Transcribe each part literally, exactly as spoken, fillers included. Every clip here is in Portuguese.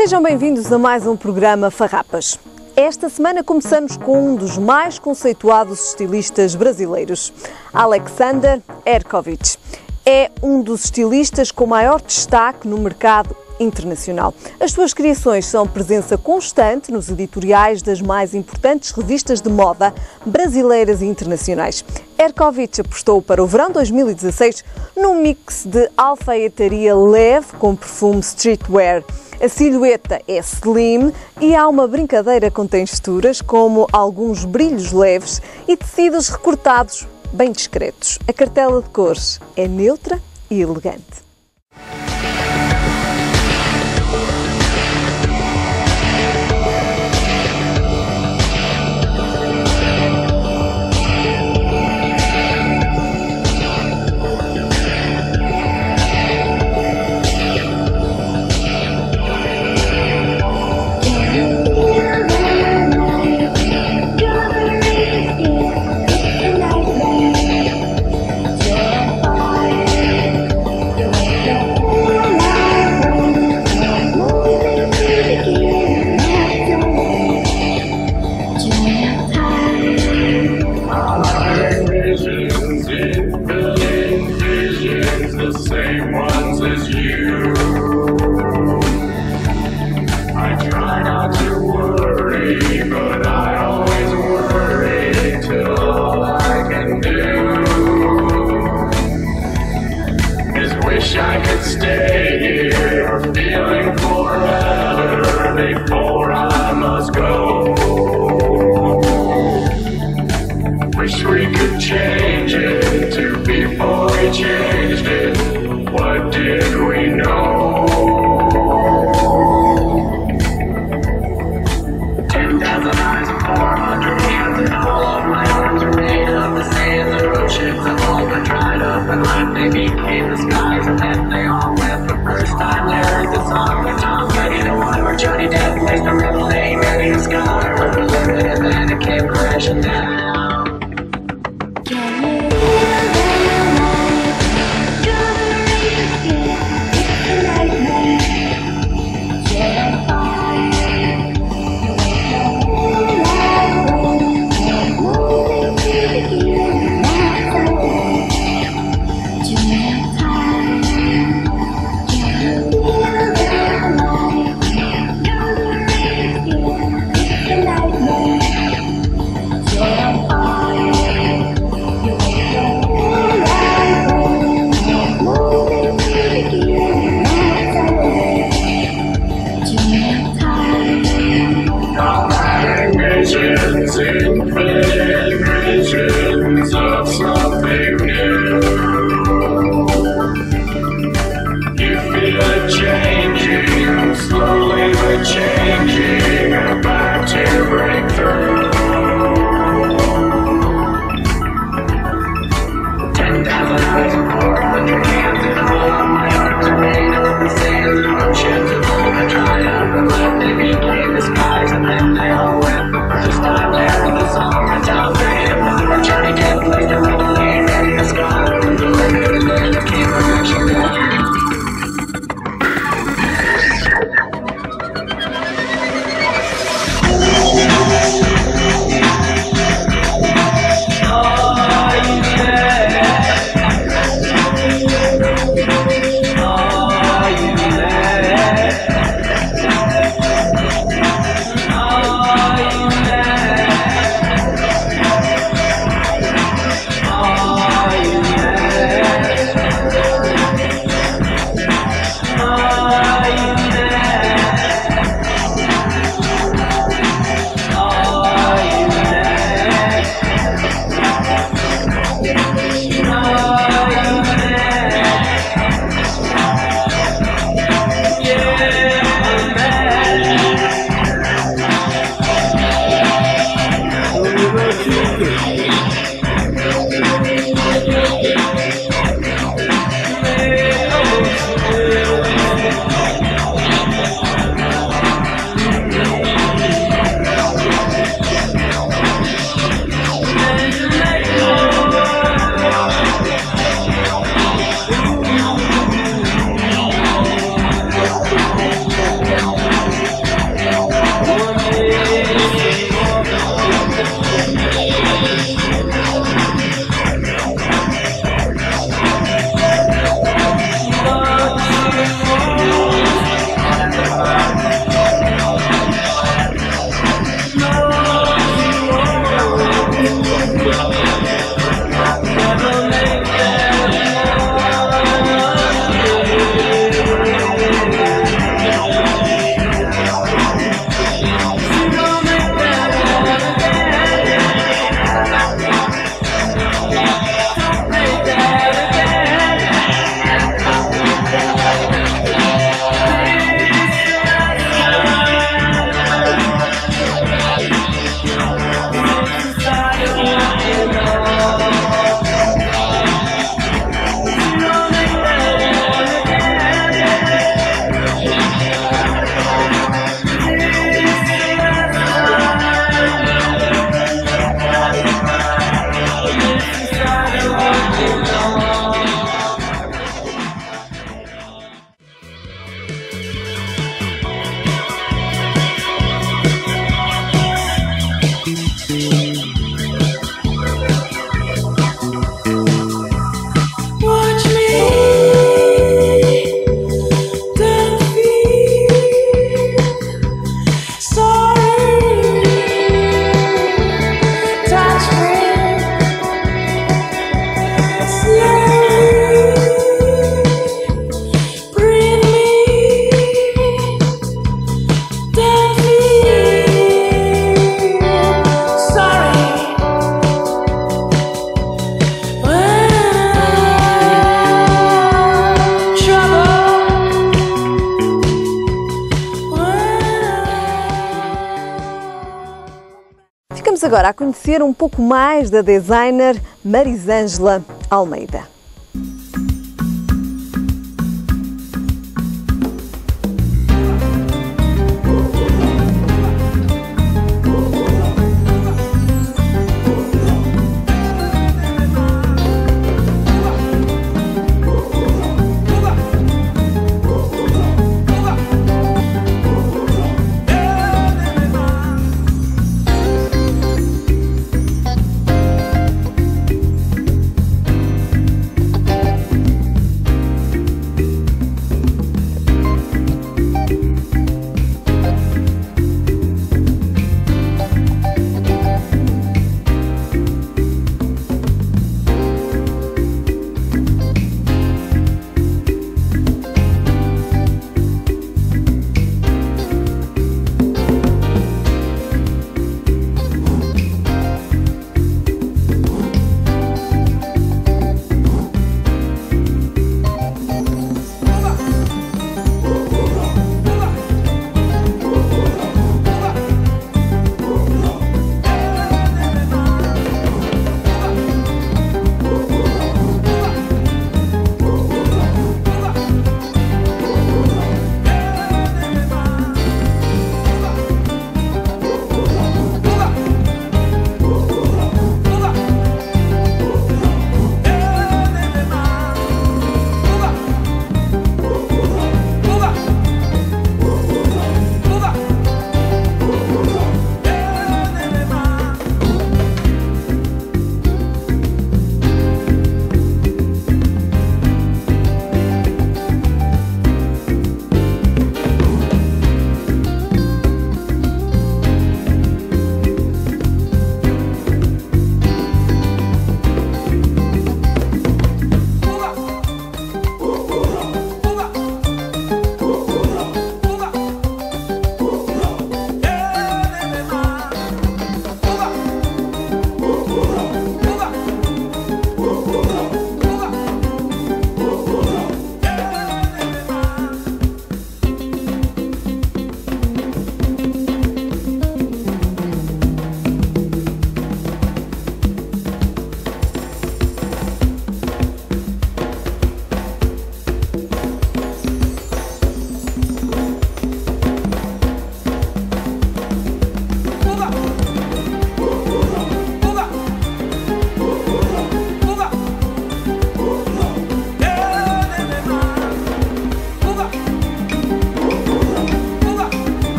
Sejam bem-vindos a mais um programa Farrapas. Esta semana começamos com um dos mais conceituados estilistas brasileiros, Alexander Hercovich. É um dos estilistas com maior destaque no mercado internacional. As suas criações são presença constante nos editoriais das mais importantes revistas de moda brasileiras e internacionais. Hercovich apostou para o verão dois mil e dezasseis num mix de alfaiataria leve com perfume streetwear. A silhueta é slim e há uma brincadeira com texturas, como alguns brilhos leves e tecidos recortados bem discretos. A cartela de cores é neutra e elegante. agora a conhecer um pouco mais da designer Marisângela Almeida.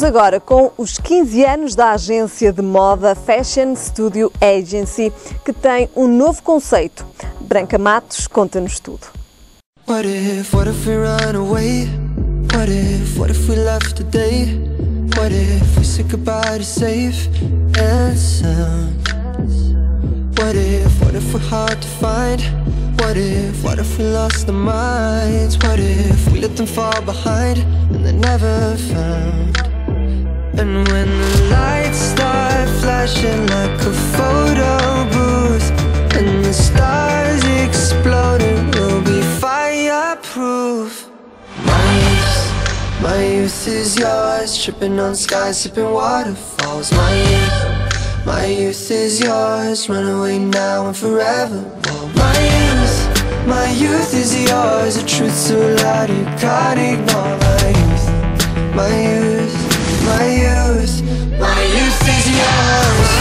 Vamos agora com os quinze anos da agência de moda Fashion Studio Agency, que tem um novo conceito. Branca Matos conta-nos tudo. What if, what if we run away? What if, what if we left today? What if we said goodbye to safe and sound? What if, what if we're hard to find? What if, what if we lost our minds? What if we let them fall behind and they're never found? And when the lights start flashing like a photo booth and the stars exploding, we'll be fireproof. My youth, my youth is yours, tripping on skies, sipping waterfalls. My youth, my youth is yours, run away now and forever. Whoa. My youth, my youth is yours, a truth so loud you can't ignore. My youth, my youth, my youth, my youth is yours.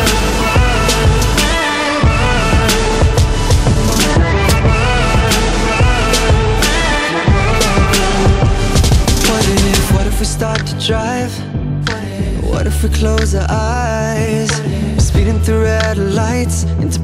What if, what if we start to drive? What if we close our eyes? Speeding through red lights into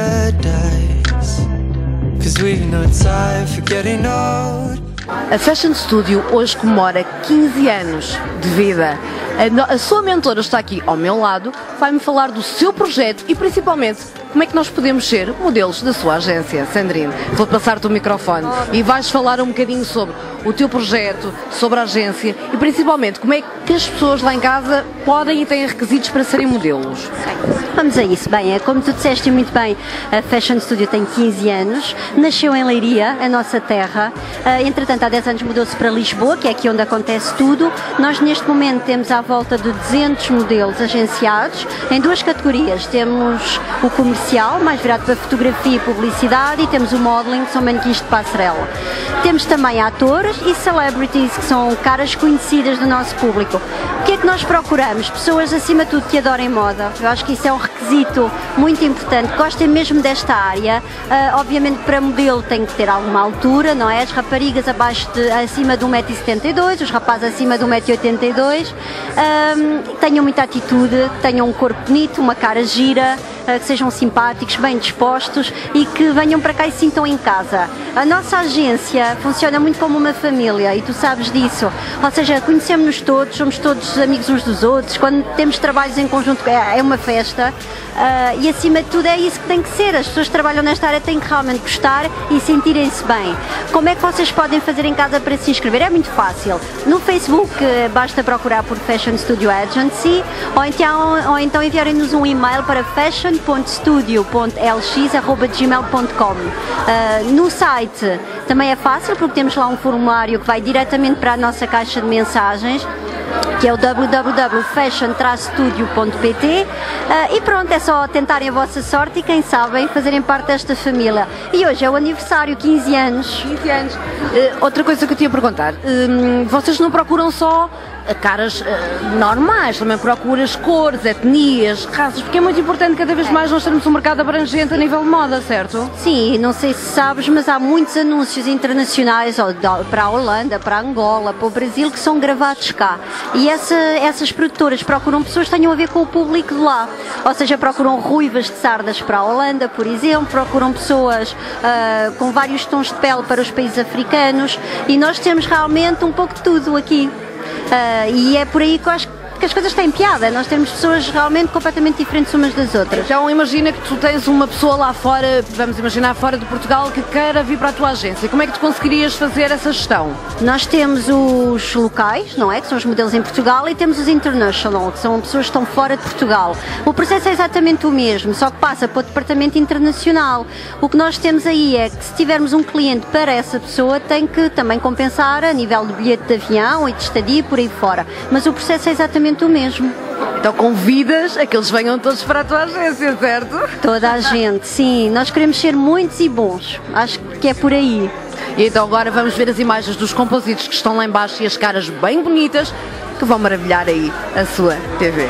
paradise. Cause we've no time for getting old. A Fashion Studio hoje comemora quinze anos de vida. A, a sua mentora está aqui ao meu lado, vai-me falar do seu projeto e principalmente como é que nós podemos ser modelos da sua agência. Sandrine, vou passar-te o microfone e vais falar um bocadinho sobre o teu projeto, sobre a agência e principalmente como é que as pessoas lá em casa podem e têm requisitos para serem modelos. Vamos a isso. Bem, como tu disseste muito bem, a Fashion Studio tem quinze anos, nasceu em Leiria, a nossa terra. Entretanto, há dez anos mudou-se para Lisboa, que é aqui onde acontece tudo. Nós neste momento temos à volta de duzentos modelos agenciados em duas categorias. Temos o comercial, mais virado para fotografia e publicidade, e temos o modeling, que são manequins de passarela. Temos também atores e celebrities, que são caras conhecidas do nosso público. O que é que nós procuramos? Pessoas, acima de tudo, que adorem moda. Eu acho que isso é um requisito muito importante, que gostem mesmo desta área. Uh, obviamente, para modelo tem que ter alguma altura, não é? As raparigas abaixo de, acima de um metro e setenta e dois, os rapazes acima de um metro e oitenta e dois. Um, tenham muita atitude, tenham um corpo bonito, uma cara gira, uh, que sejam simpáticos, bem dispostos e que venham para cá e se sintam em casa. A nossa agência funciona muito como uma família e tu sabes disso. Ou seja, conhecemos-nos todos, somos todos amigos uns dos outros. Quando temos trabalhos em conjunto, é, é uma festa. Uh, e acima de tudo é isso que tem que ser. As pessoas que trabalham nesta área têm que realmente gostar e sentirem-se bem. Como é que vocês podem fazer em casa para se inscrever? É muito fácil. No Facebook basta procurar por Fashion Studio Agency ou então, ou então enviarem-nos um e-mail para fashion ponto studio ponto l x arroba gmail ponto com. Uh, no site também é fácil porque temos lá um formulário que vai diretamente para a nossa caixa de mensagens, que é o w w w ponto fashion studio ponto p t, uh, e pronto, é só tentarem a vossa sorte e quem sabe fazerem parte desta família. E hoje é o aniversário, quinze anos. quinze anos. Uh, outra coisa que eu tinha a perguntar, uh, vocês não procuram só caras uh, normais, também procuras cores, etnias, raças, porque é muito importante cada vez mais nós termos um mercado abrangente a nível de moda, certo? Sim, não sei se sabes, mas há muitos anúncios internacionais para a Holanda, para a Angola, para o Brasil, que são gravados cá. E essa, essas produtoras procuram pessoas que tenham a ver com o público de lá. Ou seja, procuram ruivas de sardas para a Holanda, por exemplo, procuram pessoas uh, com vários tons de pele para os países africanos e nós temos realmente um pouco de tudo aqui. Uh, e é por aí que eu acho que as coisas têm piada, nós temos pessoas realmente completamente diferentes umas das outras. Então imagina que tu tens uma pessoa lá fora, vamos imaginar fora de Portugal, que queira vir para a tua agência, como é que tu conseguirias fazer essa gestão? Nós temos os locais, não é? Que são os modelos em Portugal, e temos os international, que são pessoas que estão fora de Portugal. O processo é exatamente o mesmo, só que passa para o departamento internacional. O que nós temos aí é que se tivermos um cliente para essa pessoa, tem que também compensar a nível de bilhete de avião e de estadia e por aí fora. Mas o processo é exatamente o mesmo. Então convidas a que eles venham todos para a tua agência, certo? Toda a gente, sim. Nós queremos ser muitos e bons. Acho que é por aí. E então agora vamos ver as imagens dos compositos que estão lá em baixo e as caras bem bonitas que vão maravilhar aí a sua T V.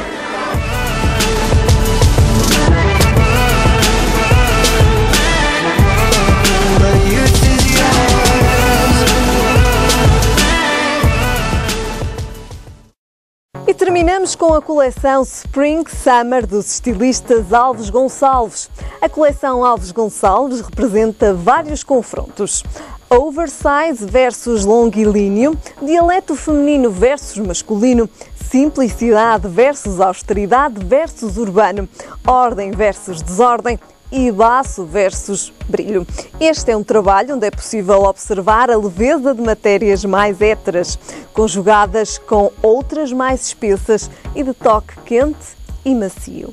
E Terminamos com a coleção Spring Summer dos estilistas Alves Gonçalves. A coleção Alves Gonçalves representa vários confrontos. Oversize versus longilíneo, dialeto feminino versus masculino, simplicidade versus austeridade versus urbano, ordem versus desordem e baço versus brilho. Este é um trabalho onde é possível observar a leveza de matérias mais héteras, conjugadas com outras mais espessas e de toque quente e macio.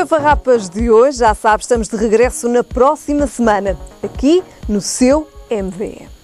foi Farrapas de hoje. Já sabe, estamos de regresso na próxima semana, aqui no seu M V E.